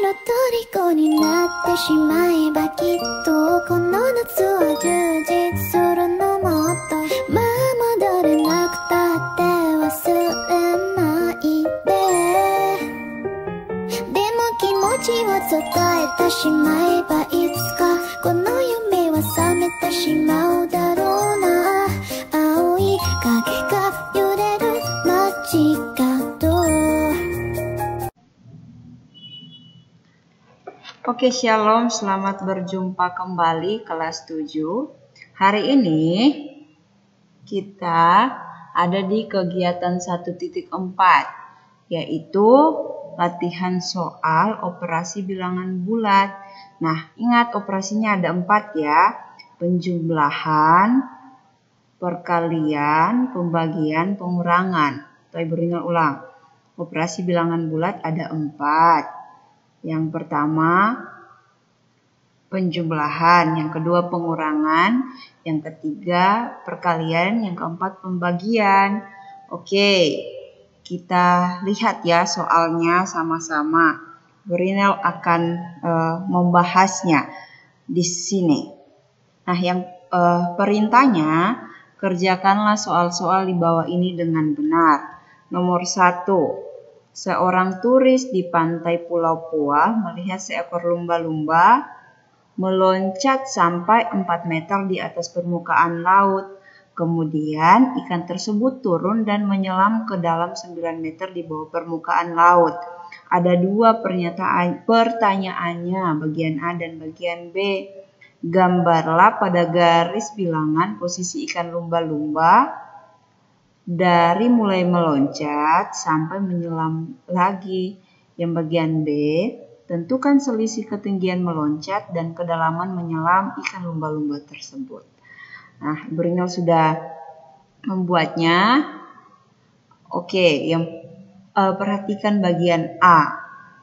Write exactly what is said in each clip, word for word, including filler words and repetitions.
ろ虜になってしまえばきっとこの夏は充実するのもっとまあ戻れなくたって忘れないででも気持ちを伝えてしまえばいつかこの夢は覚めてしまうだろうな青い影が揺れる街角。 Oke, shalom, selamat berjumpa kembali kelas tujuh. Hari ini kita ada di kegiatan satu titik empat, yaitu latihan soal operasi bilangan bulat. Nah, ingat operasinya ada empat ya, penjumlahan, perkalian, pembagian, pengurangan. Atau Ibu Rinal ulang, operasi bilangan bulat ada empat. Yang pertama penjumlahan, yang kedua pengurangan, yang ketiga perkalian, yang keempat pembagian. Oke, kita lihat ya soalnya sama-sama. Bu Rinal akan uh, membahasnya di sini. Nah, yang uh, perintahnya, kerjakanlah soal-soal di bawah ini dengan benar. Nomor satu. Seorang turis di pantai Pulau Puah melihat seekor lumba-lumba meloncat sampai empat meter di atas permukaan laut. Kemudian ikan tersebut turun dan menyelam ke dalam sembilan meter di bawah permukaan laut. Ada dua pernyataan pertanyaannya, bagian A dan bagian B. Gambarlah pada garis bilangan posisi ikan lumba-lumba dari mulai meloncat sampai menyelam lagi. Yang bagian B, tentukan selisih ketinggian meloncat dan kedalaman menyelam ikan lumba-lumba tersebut. Nah, Ibu Rinal sudah membuatnya. Oke, yang uh, perhatikan bagian A.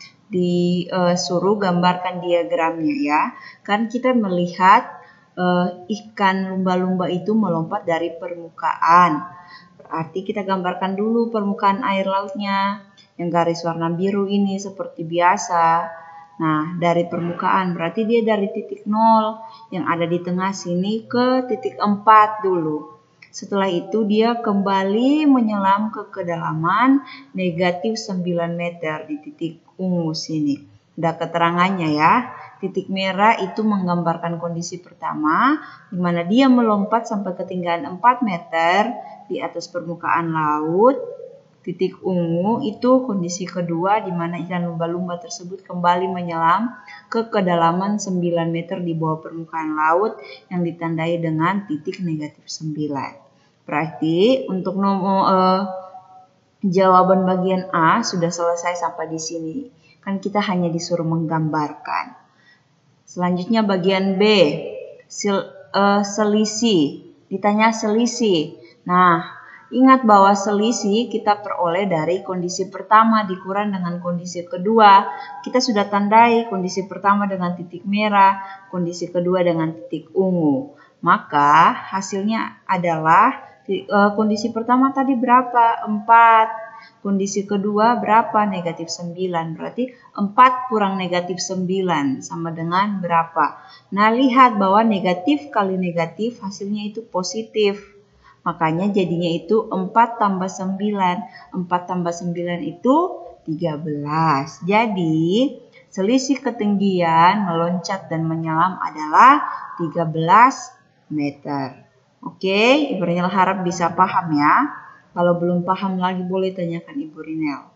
Disuruh gambarkan diagramnya ya. Kan kita melihat uh, ikan lumba-lumba itu melompat dari permukaan. Berarti kita gambarkan dulu permukaan air lautnya. Yang garis warna biru ini seperti biasa. Nah, dari permukaan berarti dia dari titik nol yang ada di tengah sini ke titik empat dulu. Setelah itu dia kembali menyelam ke kedalaman negatif sembilan meter di titik ungu sini. Ada keterangannya ya. Titik merah itu menggambarkan kondisi pertama, di mana dia melompat sampai ketinggian empat meter di atas permukaan laut. Titik ungu itu kondisi kedua, di mana ikan lumba-lumba tersebut kembali menyelam ke kedalaman sembilan meter di bawah permukaan laut yang ditandai dengan titik negatif sembilan. Berarti untuk nomor eh, jawaban bagian A sudah selesai sampai di sini. Kan kita hanya disuruh menggambarkan. Selanjutnya bagian B, sil, uh, selisih. Ditanya selisih. Nah, ingat bahwa selisih kita peroleh dari kondisi pertama dikurang dengan kondisi kedua. Kita sudah tandai kondisi pertama dengan titik merah, kondisi kedua dengan titik ungu. Maka hasilnya adalah uh, kondisi pertama tadi berapa? empat. Kondisi kedua berapa? Negatif sembilan. Berarti empat kurang negatif sembilan sama dengan berapa? Nah, lihat bahwa negatif kali negatif hasilnya itu positif. Makanya jadinya itu empat tambah sembilan. empat tambah sembilan itu tiga belas. Jadi selisih ketinggian meloncat dan menyelam adalah tiga belas meter. Oke, Ibu Rinal harap bisa paham ya. Kalau belum paham lagi boleh tanyakan Ibu Rinal.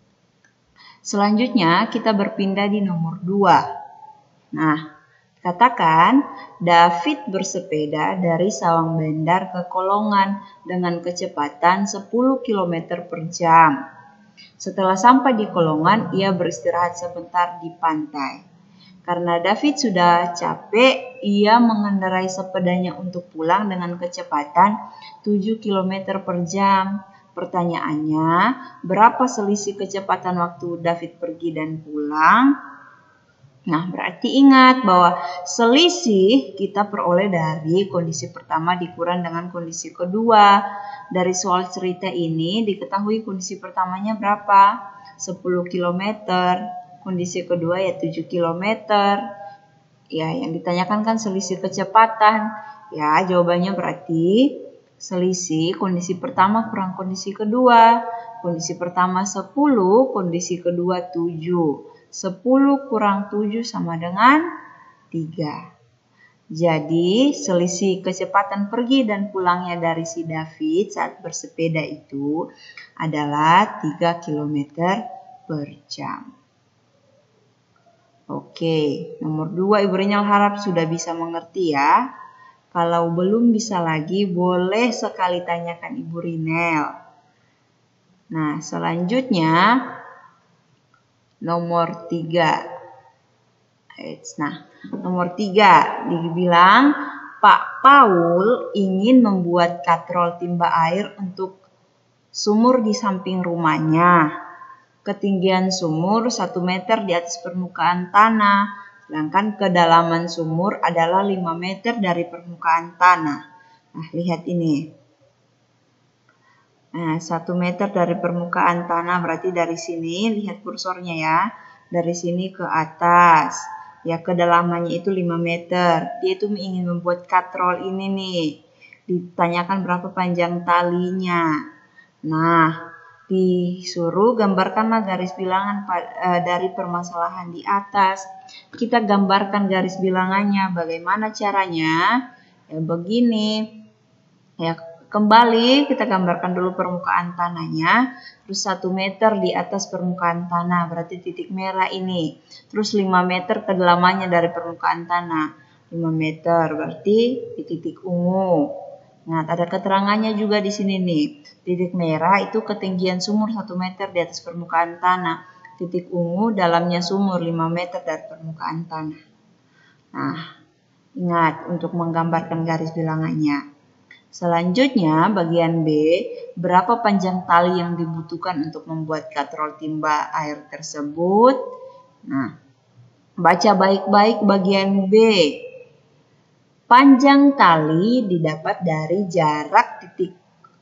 Selanjutnya kita berpindah di nomor dua. Nah, katakan David bersepeda dari Sawang Bandar ke Kolongan dengan kecepatan sepuluh kilometer per jam. Setelah sampai di Kolongan, ia beristirahat sebentar di pantai. Karena David sudah capek, ia mengendarai sepedanya untuk pulang dengan kecepatan tujuh kilometer per jam. Pertanyaannya, berapa selisih kecepatan waktu David pergi dan pulang? Nah, berarti ingat bahwa selisih kita peroleh dari kondisi pertama dikurang dengan kondisi kedua. Dari soal cerita ini diketahui kondisi pertamanya berapa? sepuluh kilometer. kondisi kedua ya tujuh kilometer. Ya, yang ditanyakan kan selisih kecepatan. Ya, jawabannya berarti selisih kondisi pertama kurang kondisi kedua. Kondisi pertama sepuluh, kondisi kedua tujuh. sepuluh kurang tujuh sama dengan tiga. Jadi, selisih kecepatan pergi dan pulangnya dari si David saat bersepeda itu adalah tiga kilometer per jam. Oke, nomor dua Ibu Rinal harap sudah bisa mengerti ya. Kalau belum bisa lagi, boleh sekali tanyakan Ibu Rinel. Nah, selanjutnya nomor tiga. Nah, nomor tiga dibilang Pak Paul ingin membuat katrol timba air untuk sumur di samping rumahnya. Ketinggian sumur satu meter di atas permukaan tanah, sedangkan kedalaman sumur adalah lima meter dari permukaan tanah. Nah, lihat ini. Nah, satu meter dari permukaan tanah berarti dari sini, lihat kursornya ya. Dari sini ke atas. Ya, kedalamannya itu lima meter. Dia itu ingin membuat katrol ini nih. Ditanyakan berapa panjang talinya. Nah, disuruh gambarkanlah garis bilangan uh, dari permasalahan di atas. Kita gambarkan garis bilangannya. Bagaimana caranya? Ya, begini. Ya, kembali kita gambarkan dulu permukaan tanahnya. Terus satu meter di atas permukaan tanah, berarti titik merah ini. Terus lima meter kedalamannya dari permukaan tanah. lima meter berarti di titik ungu. Nah, ada keterangannya juga di sini nih. Titik merah itu ketinggian sumur satu meter di atas permukaan tanah. Titik ungu dalamnya sumur lima meter dari permukaan tanah. Nah, ingat untuk menggambarkan garis bilangannya. Selanjutnya, bagian B, berapa panjang tali yang dibutuhkan untuk membuat katrol timba air tersebut? Nah, baca baik-baik bagian B. Panjang tali didapat dari jarak titik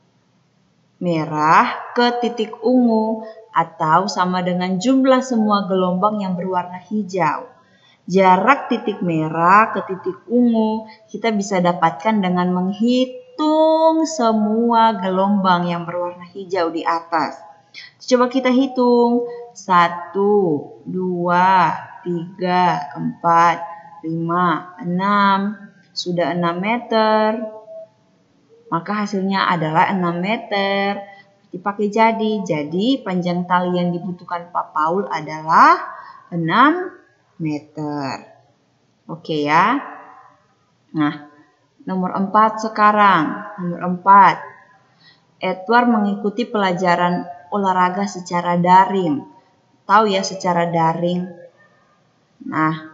merah ke titik ungu atau sama dengan jumlah semua gelombang yang berwarna hijau. Jarak titik merah ke titik ungu kita bisa dapatkan dengan menghitung Hitung semua gelombang yang berwarna hijau di atas. Coba kita hitung. satu, dua, tiga, empat, lima, enam. Sudah enam meter. Maka hasilnya adalah enam meter. Dipakai jadi. Jadi panjang tali yang dibutuhkan Pak Paul adalah enam meter. Oke ya. Nah. Nomor empat sekarang. Nomor empat. Edward mengikuti pelajaran olahraga secara daring. Tahu ya secara daring. Nah,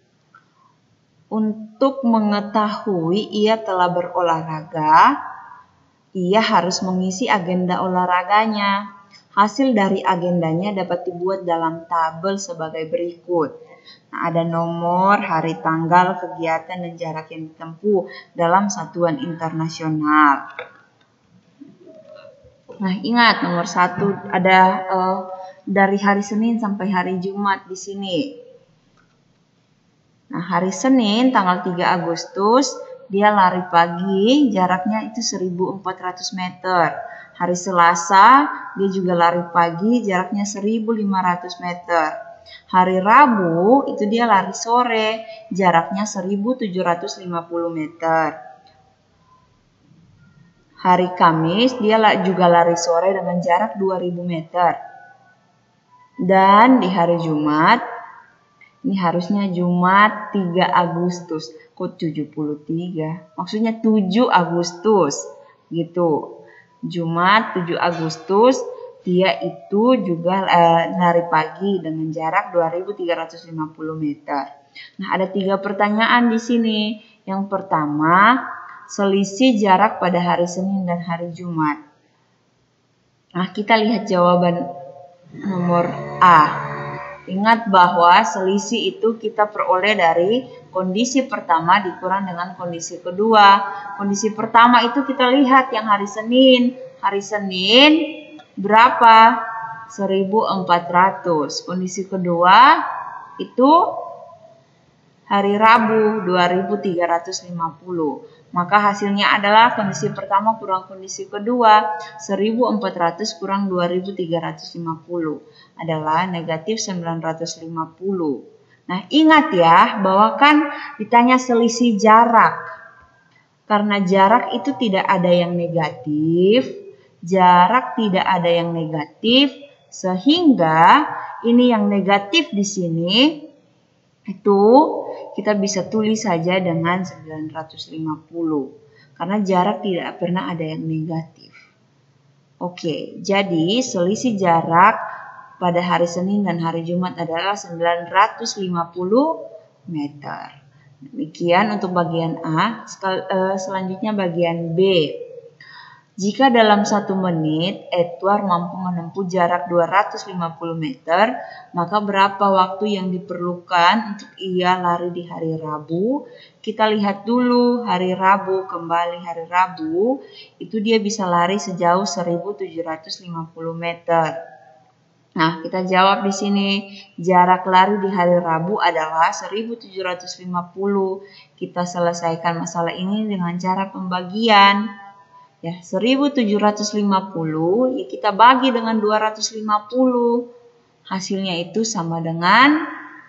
untuk mengetahui ia telah berolahraga, ia harus mengisi agenda olahraganya. Hasil dari agendanya dapat dibuat dalam tabel sebagai berikut. Nah, ada nomor, hari, tanggal, kegiatan, dan jarak yang ditempuh dalam satuan internasional. Nah, ingat nomor satu ada uh, dari hari Senin sampai hari Jumat di sini. Nah, hari Senin tanggal tiga Agustus dia lari pagi, jaraknya itu seribu empat ratus meter. Hari Selasa dia juga lari pagi, jaraknya seribu lima ratus meter. Hari Rabu itu dia lari sore, jaraknya seribu tujuh ratus lima puluh meter. Hari Kamis dia juga lari sore dengan jarak dua ribu meter. Dan di hari Jumat, ini harusnya Jumat tiga Agustus, kok tujuh puluh tiga? Maksudnya tujuh Agustus gitu. Jumat tujuh Agustus dia itu juga uh, lari pagi dengan jarak dua ribu tiga ratus lima puluh meter. Nah, ada tiga pertanyaan di sini. Yang pertama, selisih jarak pada hari Senin dan hari Jumat. Nah, kita lihat jawaban nomor A. Ingat bahwa selisih itu kita peroleh dari kondisi pertama dikurang dengan kondisi kedua. Kondisi pertama itu kita lihat yang hari Senin. Hari Senin berapa? seribu empat ratus. Kondisi kedua itu hari Rabu dua ribu tiga ratus lima puluh. Maka hasilnya adalah kondisi pertama kurang kondisi kedua, seribu empat ratus kurang dua ribu tiga ratus lima puluh adalah negatif sembilan ratus lima puluh. Nah, ingat ya bahwa kan ditanya selisih jarak. Karena jarak itu tidak ada yang negatif, jarak tidak ada yang negatif, sehingga ini yang negatif di sini itu kita bisa tulis saja dengan sembilan ratus lima puluh. Karena jarak tidak pernah ada yang negatif. Oke, jadi selisih jarak pada hari Senin dan hari Jumat adalah sembilan ratus lima puluh meter. Demikian untuk bagian A. Selanjutnya bagian B. Jika dalam satu menit Edward mampu menempuh jarak dua ratus lima puluh meter, maka berapa waktu yang diperlukan untuk ia lari di hari Rabu? Kita lihat dulu hari Rabu, kembali hari Rabu, itu dia bisa lari sejauh seribu tujuh ratus lima puluh meter. Nah, kita jawab di sini, jarak lari di hari Rabu adalah seribu tujuh ratus lima puluh. Kita selesaikan masalah ini dengan cara pembagian. Ya, seribu tujuh ratus lima puluh ya kita bagi dengan dua ratus lima puluh. Hasilnya itu sama dengan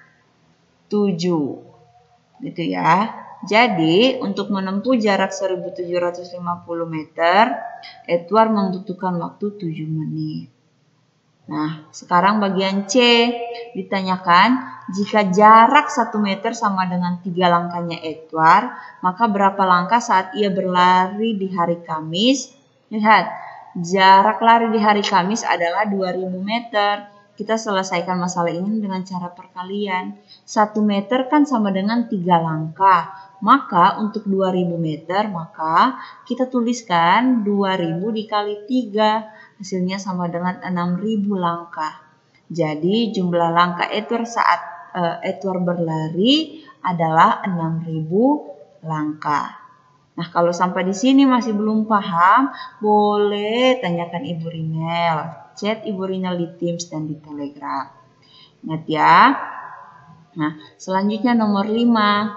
tujuh. Gitu ya. Jadi, untuk menempuh jarak seribu tujuh ratus lima puluh meter, Edward membutuhkan waktu tujuh menit. Nah, sekarang bagian C ditanyakan, jika jarak satu meter sama dengan tiga langkahnya Edward, maka berapa langkah saat ia berlari di hari Kamis? Lihat, jarak lari di hari Kamis adalah dua ribu meter. Kita selesaikan masalah ini dengan cara perkalian. satu meter kan sama dengan tiga langkah. Maka untuk dua ribu meter, maka kita tuliskan dua ribu dikali tiga. Hasilnya sama dengan enam ribu langkah. Jadi jumlah langkah Edward saat uh, Edward berlari adalah enam ribu langkah. Nah, kalau sampai di sini masih belum paham, boleh tanyakan Ibu Rinel. Chat Ibu Rinel di Teams dan di Telegram. Ingat ya. Nah, selanjutnya nomor lima.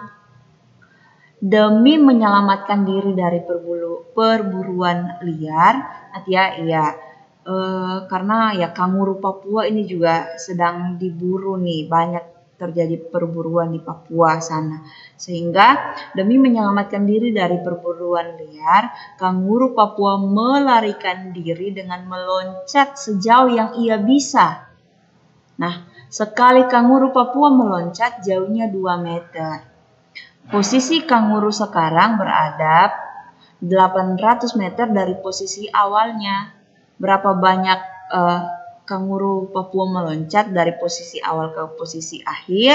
Demi menyelamatkan diri dari perbulu, perburuan liar, ya, iya. E, karena ya kanguru Papua ini juga sedang diburu nih, banyak terjadi perburuan di Papua sana. Sehingga demi menyelamatkan diri dari perburuan liar, kanguru Papua melarikan diri dengan meloncat sejauh yang ia bisa. Nah, sekali kanguru Papua meloncat jauhnya dua meter. Posisi kanguru sekarang berada delapan ratus meter dari posisi awalnya. Berapa banyak uh, kanguru Papua meloncat dari posisi awal ke posisi akhir?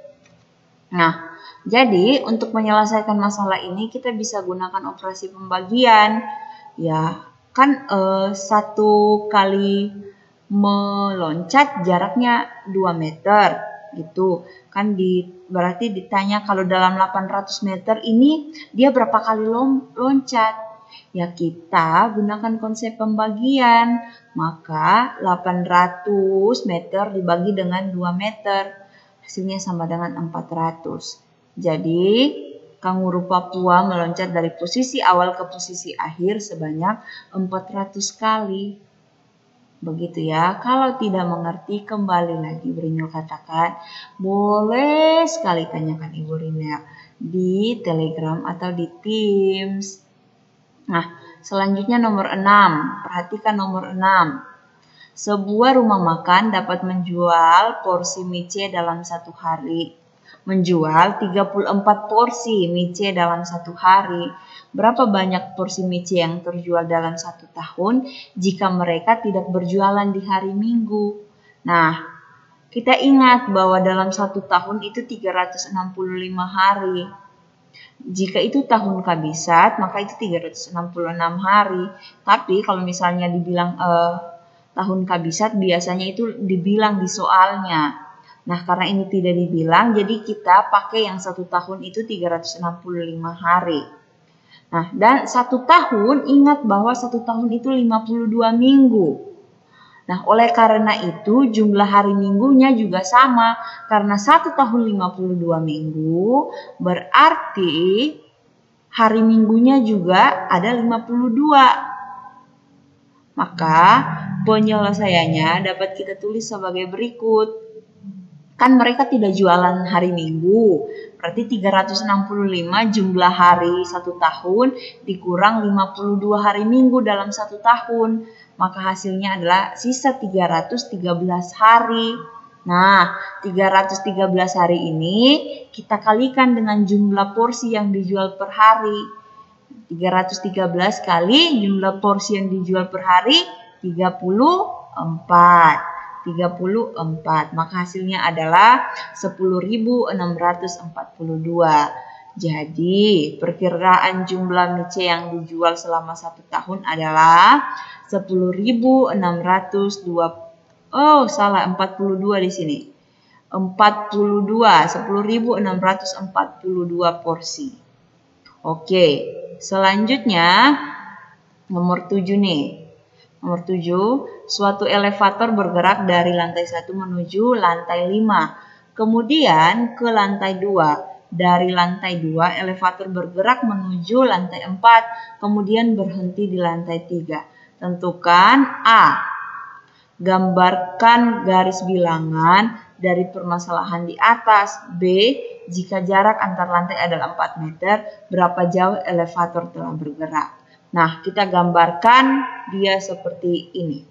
Nah, jadi untuk menyelesaikan masalah ini kita bisa gunakan operasi pembagian. Ya, kan uh, satu kali meloncat jaraknya dua meter gitu. Kan di berarti ditanya kalau dalam delapan ratus meter ini dia berapa kali loncat? Ya, kita gunakan konsep pembagian. Maka delapan ratus meter dibagi dengan dua meter. Hasilnya sama dengan empat ratus. Jadi, kanguru Papua meloncat dari posisi awal ke posisi akhir sebanyak empat ratus kali. Begitu ya. Kalau tidak mengerti, kembali lagi Rinel katakan. Boleh sekali tanyakan Ibu Rinel di Telegram atau di Teams. Nah, selanjutnya nomor enam. Perhatikan nomor enam. Sebuah rumah makan dapat menjual porsi mice dalam satu hari. Menjual tiga puluh empat porsi mice dalam satu hari. Berapa banyak porsi mice yang terjual dalam satu tahun jika mereka tidak berjualan di hari Minggu? Nah, kita ingat bahwa dalam satu tahun itu tiga ratus enam puluh lima hari. Jika itu tahun kabisat, maka itu tiga ratus enam puluh enam hari. Tapi kalau misalnya dibilang eh, tahun kabisat, biasanya itu dibilang di soalnya. Nah, karena ini tidak dibilang, jadi kita pakai yang satu tahun itu tiga ratus enam puluh lima hari. Nah, dan satu tahun, ingat bahwa satu tahun itu lima puluh dua minggu. Nah, oleh karena itu jumlah hari minggunya juga sama. Karena satu tahun lima puluh dua minggu, berarti hari minggunya juga ada lima puluh dua. Maka penyelesaiannya dapat kita tulis sebagai berikut. Kan mereka tidak jualan hari Minggu. Berarti tiga ratus enam puluh lima jumlah hari satu tahun dikurang lima puluh dua hari Minggu dalam satu tahun. Maka hasilnya adalah sisa tiga ratus tiga belas hari. Nah, tiga ratus tiga belas hari ini kita kalikan dengan jumlah porsi yang dijual per hari. tiga ratus tiga belas kali jumlah porsi yang dijual per hari tiga puluh empat. tiga puluh empat. Maka hasilnya adalah sepuluh ribu enam ratus empat puluh dua. Jadi, perkiraan jumlah mice yang dijual selama satu tahun adalah sepuluh ribu enam ratus dua. Oh, salah, empat puluh dua di sini. empat puluh dua, sepuluh ribu enam ratus empat puluh dua porsi. Oke, selanjutnya nomor tujuh nih. Nomor tujuh, suatu elevator bergerak dari lantai satu menuju lantai lima. Kemudian ke lantai dua. Dari lantai dua, elevator bergerak menuju lantai empat. Kemudian berhenti di lantai tiga. Tentukan A. Gambarkan garis bilangan dari permasalahan di atas. B. Jika jarak antar lantai adalah empat meter, berapa jauh elevator telah bergerak? Nah, kita gambarkan dia seperti ini.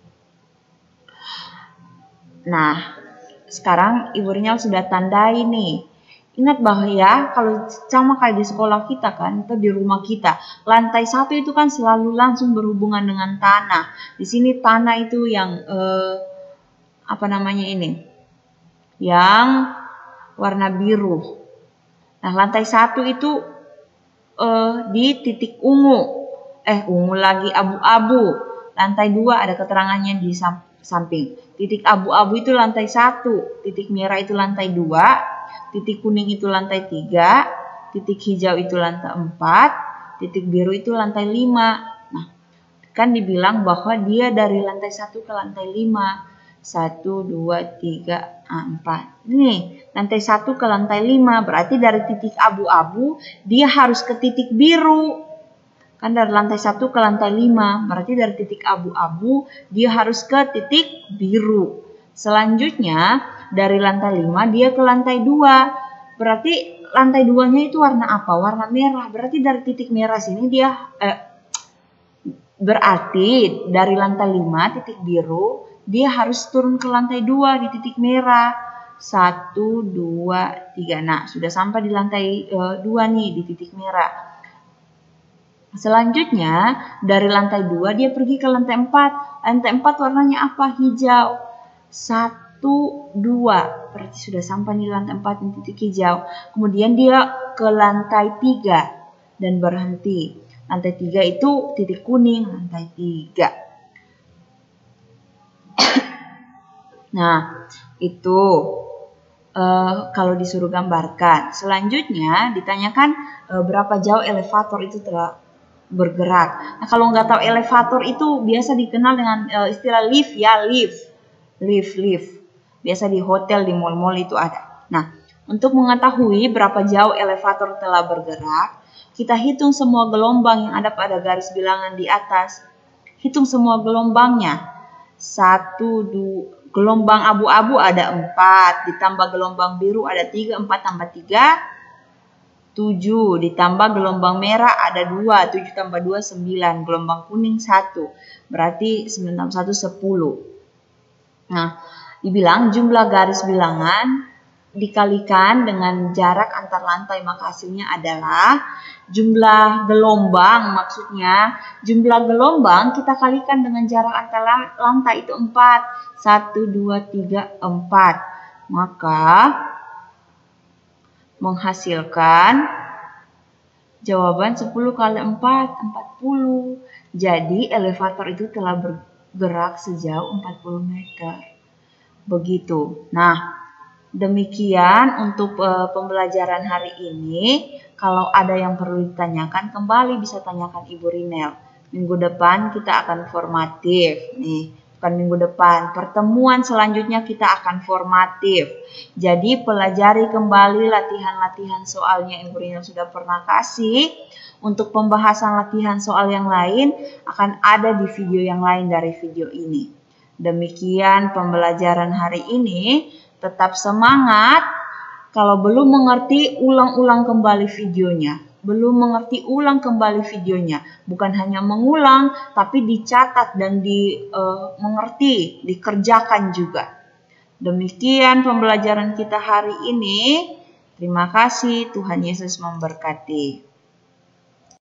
Nah, sekarang Ibu Rinal sudah tandai nih. Ingat bahwa ya, kalau sama kayak di sekolah kita kan, atau di rumah kita, lantai satu itu kan selalu langsung berhubungan dengan tanah. Di sini tanah itu yang, eh, apa namanya ini? Yang warna biru. Nah, lantai satu itu eh, di titik ungu. Eh, ungu lagi abu-abu. Lantai dua ada keterangannya di samping. Titik abu-abu itu lantai satu. Titik merah itu lantai dua. Titik kuning itu lantai tiga, titik hijau itu lantai empat, titik biru itu lantai lima. Nah, kan dibilang bahwa dia dari lantai satu ke lantai lima. satu, dua, tiga, empat. Nih, lantai satu ke lantai lima. Berarti dari titik abu-abu, dia harus ke titik biru. Kan dari lantai satu ke lantai lima. Berarti dari titik abu-abu, dia harus ke titik biru. Selanjutnya, dari lantai lima dia ke lantai dua. Berarti lantai dua-nya itu warna apa? Warna merah. Berarti dari titik merah sini dia eh, berarti dari lantai lima titik biru dia harus turun ke lantai dua di titik merah. satu, dua, tiga. Nah, sudah sampai di lantai eh, dua nih di titik merah. Selanjutnya, dari lantai dua dia pergi ke lantai empat. Lantai empat warnanya apa? Hijau. satu, dua, berarti sudah sampai di lantai empat di titik hijau. Kemudian dia ke lantai tiga dan berhenti. Lantai tiga itu titik kuning, lantai tiga. Nah, itu uh, kalau disuruh gambarkan. Selanjutnya ditanyakan uh, berapa jauh elevator itu telah bergerak. Nah, kalau nggak tahu elevator itu biasa dikenal dengan uh, istilah lift ya, lift. Lift, lift. Biasa di hotel, di mall-mall itu ada. Nah, untuk mengetahui berapa jauh elevator telah bergerak, kita hitung semua gelombang yang ada pada garis bilangan di atas. Hitung semua gelombangnya. Satu, dua, gelombang abu-abu ada empat, ditambah gelombang biru ada tiga, empat tambah tiga, tujuh, ditambah gelombang merah ada dua, tujuh tambah dua, sembilan, gelombang kuning satu, berarti sembilan tambah satu, sepuluh. Nah, dibilang jumlah garis bilangan dikalikan dengan jarak antar lantai, maka hasilnya adalah jumlah gelombang, maksudnya jumlah gelombang kita kalikan dengan jarak antar lantai itu empat. satu, dua, tiga, empat. Maka menghasilkan jawaban sepuluh kali empat, empat puluh. Jadi elevator itu telah bergerak sejauh empat puluh meter. Begitu. Nah, demikian untuk uh, pembelajaran hari ini. Kalau ada yang perlu ditanyakan, kembali bisa tanyakan Ibu Rinel. Minggu depan kita akan formatif. Nih, bukan minggu depan. Pertemuan selanjutnya kita akan formatif. Jadi pelajari kembali latihan-latihan soalnya yang Ibu sudah pernah kasih. Untuk pembahasan latihan soal yang lain akan ada di video yang lain dari video ini. Demikian pembelajaran hari ini. Tetap semangat. Kalau belum mengerti, ulang-ulang kembali videonya. Belum mengerti, ulang kembali videonya. Bukan hanya mengulang, tapi dicatat dan dimengerti, dikerjakan juga. Demikian pembelajaran kita hari ini. Terima kasih, Tuhan Yesus memberkati.